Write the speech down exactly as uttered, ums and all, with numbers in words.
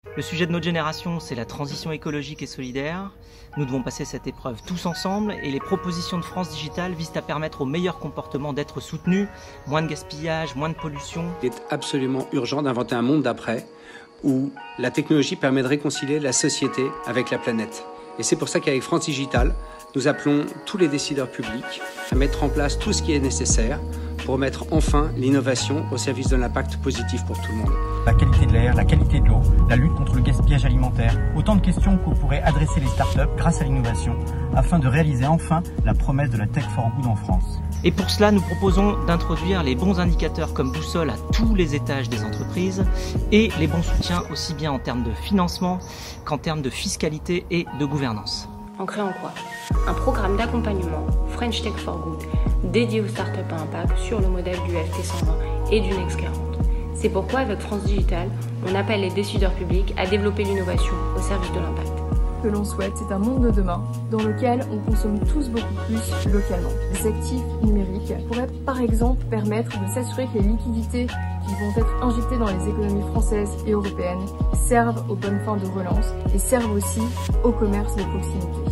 Le sujet de notre génération, c'est la transition écologique et solidaire. Nous devons passer cette épreuve tous ensemble et les propositions de France Digital visent à permettre au meilleur comportement d'être soutenu, moins de gaspillage, moins de pollution. Il est absolument urgent d'inventer un monde d'après où la technologie permet de réconcilier la société avec la planète. Et c'est pour ça qu'avec France Digital, nous appelons tous les décideurs publics à mettre en place tout ce qui est nécessaire pour mettre enfin l'innovation au service de l'impact positif pour tout le monde. La qualité de l'air, la qualité de l'eau, la lutte contre le gaspillage alimentaire, autant de questions que pourraient adresser les startups grâce à l'innovation afin de réaliser enfin la promesse de la Tech for Good en France. Et pour cela, nous proposons d'introduire les bons indicateurs comme boussole à tous les étages des entreprises et les bons soutiens aussi bien en termes de financement qu'en termes de fiscalité et de gouvernance. En créant quoi? Un programme d'accompagnement French Tech for Good dédié aux startups à impact sur le modèle du F T cent vingt et du Next quarante. C'est pourquoi avec France Digital, on appelle les décideurs publics à développer l'innovation au service de l'impact. Que l'on souhaite, c'est un monde de demain dans lequel on consomme tous beaucoup plus localement. Les actifs numériques pourraient par exemple permettre de s'assurer que les liquidités qui vont être injectées dans les économies françaises et européennes servent aux bonnes fins de relance et servent aussi au commerce de proximité.